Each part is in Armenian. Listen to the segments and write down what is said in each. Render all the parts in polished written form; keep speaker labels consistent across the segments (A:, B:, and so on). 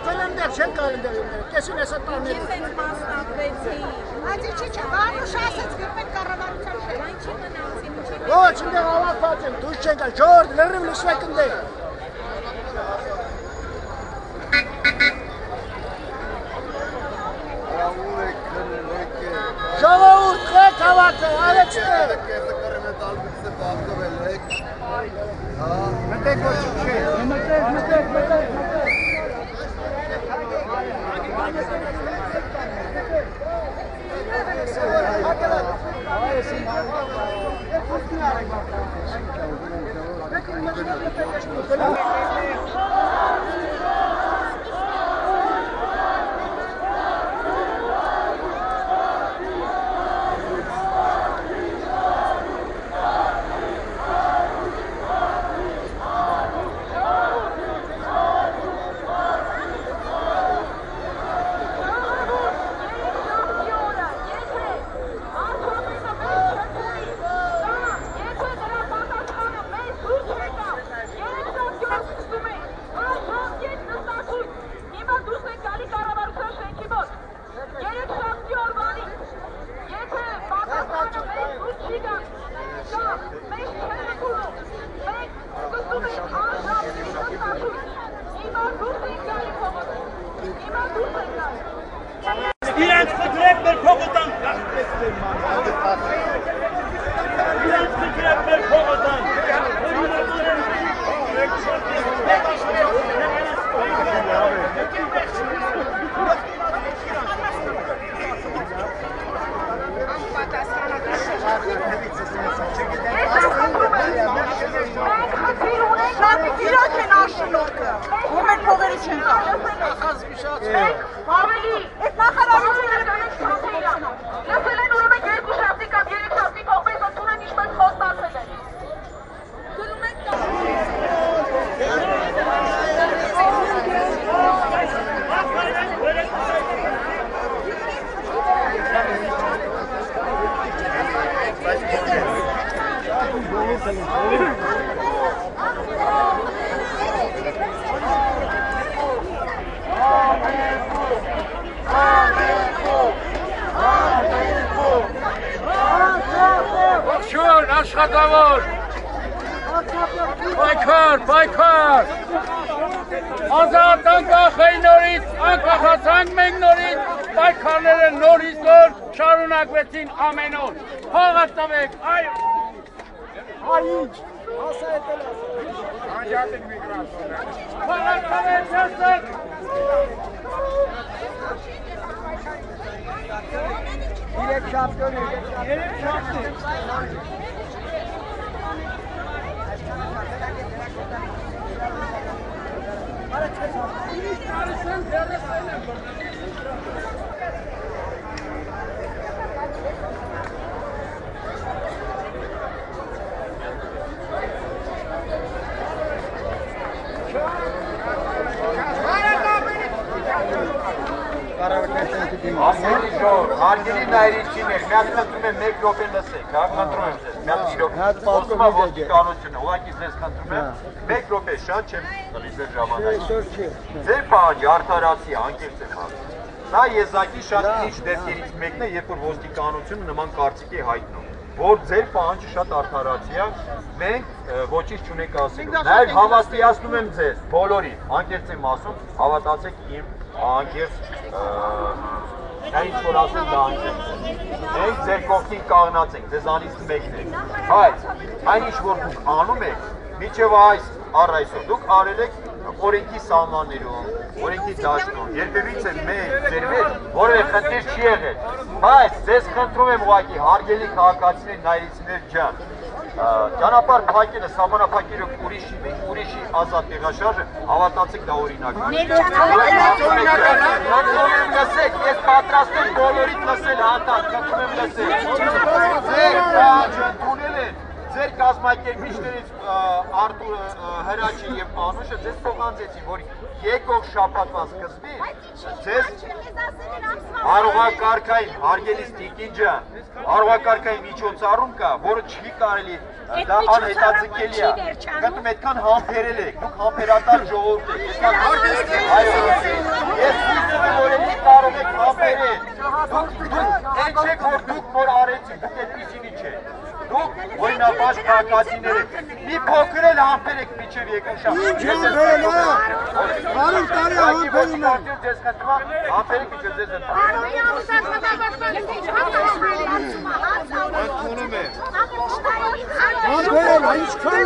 A: կալենդեր, չեն կալենդեր ումներ, կեսին ես է տաներ։
B: Ես են մասնապրեցեի։
C: Ադի չի, վանուշ ասեց գրպեն կառավարության շետ։
B: Այն չի մնացի, ինչի։
A: Ոչ, ինտեղ ավատված եմ, դուս չեն կալ, ժորդ, լրիվ լսվեք ընդեղ։ Ժողովուրդ, եք հավատը, արեցնեք։ Մտեք ոչ չէ, մտեք։
D: Աշխատավոր, պայքար, ազատ անկախեի նորից, անկախացանք մենք նորից, պայքարները նորից նոր շարունակվեցին ամեն օր, հողը տվեք,
A: Ինչ, ասա էտել ասա։
D: անջատիկ միգրասոնը, հողը տվեք, եսեք,
A: Երեք շապտյոն
E: Հարգելի նայրիչիներ, միատ խնդրում եմ մեկ րոպե լսեք, խնդրում եմ ձեզ, միատ րոպե, խոսում է ոստիկանությունը, ուղղակի ձեզ խնդրում եմ, մեկ րոպե շատ չեմ տալիս ձեր ժամանակը։ Ձեր պահանջը արդարացի, անկեղծ եմ ասում։ Սա եզակի շատ քիչ դեպքերից մեկն է, երբ որ ոստիկանությունը նման կարծիք է հայտնում, որ ձեր պահանջը շատ արդարացի է, մենք ոչինչ չունենք ասելու։ Նաև հավաստիացնում եմ ձեզ, բոլորին, անկեղծ եմ ասում, հավատացեք իմ անկեղծ Նա ինչ որ ասում դա անկեղծ Մենք ձեր կողքին կանգնած ենք, ձեզանից մեկն ենք, բայց այն ինչ որ դուք անում եք, մինչև առ այսօր դուք արել եք օրենքի սահմաններում, օրենքի դաշտում, երբևիցե մենք ձեր հետ որևէ խնդիր չի եղել, բայց ձեզ խնդրում եմ ուղղակի հարգելի քաղաքացիներ, նայրիցիներ ջան, ճանապարհ փակելը, սահմանափակելը ուրիշի ազատ տեղաշարժը, հավատացեք դա օրինակ է։ Խնդրում եմ լսեք, ես պատրաստ եմ բոլորիդ լսել հատած, խնդրում եմ լսեք։ Ձեր պահանջը ընդունել են ձեր կազմակերպիչներից Արտուր Հրաչի եւ Անուշը ձեզ փոխանցեցին, որ եկող շաբաթվա սկզբից ձեզ առողակարգային, հարգելի տիկին ջան, առողակարգային միջոցառում կա, որը չի կարելի դա անհետաձգելի է։ Գտնում այդքան համբերել եք, դուք համբերատար ժողովուրդ եք։ կատիները։ Մի փոքր էլ համբերեք միջև երկուշա։
A: Ինչ համբերել է։ Բարոյ տարի համբերում է։
E: Ձեզ խնդրում համբերեք միջև ձեզ
A: Համբերել է, ինչքան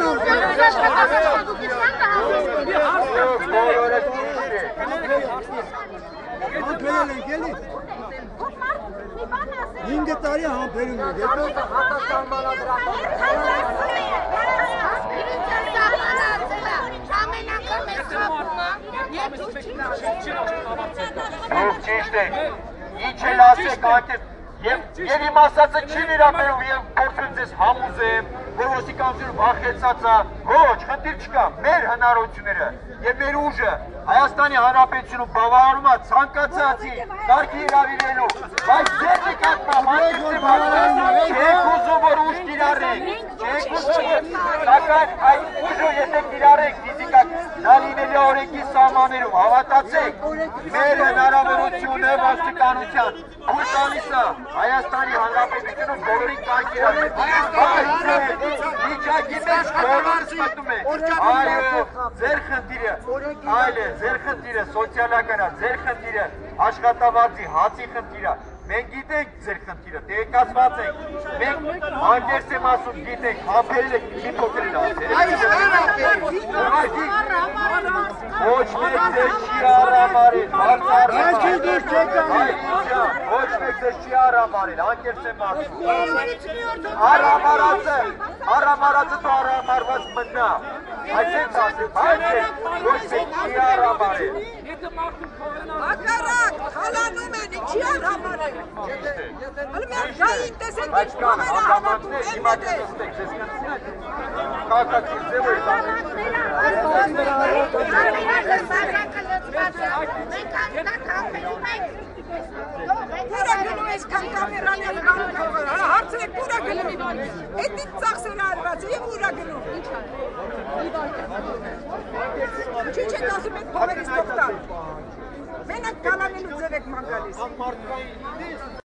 A: համբերել ենք էլի։ 5 տարի համբերում ենք,
E: Ճիշտ է, ինչ էլ ասեք անկետ, և իմ ասածը չի վիրապերում և փորձում ձեզ համուզեմ, որ ոստիկանությունը վախեցած է, ոչ, խնդիր չկա, մեր հնարավորությունները և մեր ուժը Հայաստանի Հանրապետությունում բավարարում է ցանկացածի կարգի հրավիրելու, բայց ձեր նկատմամբ չեք ուզում, որ ուժ կիրառեք, չեք ուզում, սակայն այդ ուժը եթե կիրառեք ֆիզիկա դա լինելի է օրենքի սահմաններում, հավատացեք, մեր հնարավորությունը ոստիկանության ուր տալիս է Հայաստանի Հանրապետությունում բոլորին կարգի հրավիրել, վիճակի մեջ բոլորս մտնում է, այո, ձեր խնդիրը, այլ է, ձեր խնդիրը սոցիալական է, ձեր խնդիրը աշխատավարձի, հացի խնդիրը, մենք գիտենք ձեր խնդիրը, տեղեկացված ենք, մենք անկերս եմ ասում գիտենք, համբերել եք մի փոքր են ոչ մեկ ձեզ չի արամարել, ոչ մեկ ձեզ չի արամարել, անկերս եմ ասում, արամարածը դու արամարված մնա, այս ենք ասեմ, այս ենք, ոչ մեկ չի արամարել,
C: Ակարակ, հալանում են, ինչի արամարել, հլում են գային տեսեք ինչ կողերը համատում են մետել,
E: կակակիր ձև էր
C: Կուրա գնում ես կան կամերանել գանում կողերը, հարցրեք կուրա գնում, էդ իմ ծախսերը արված և ուրա գնում, ինչի չեք ասում եք փողերից տողտալ, մենակ կալանելու ձև եք մանգալիս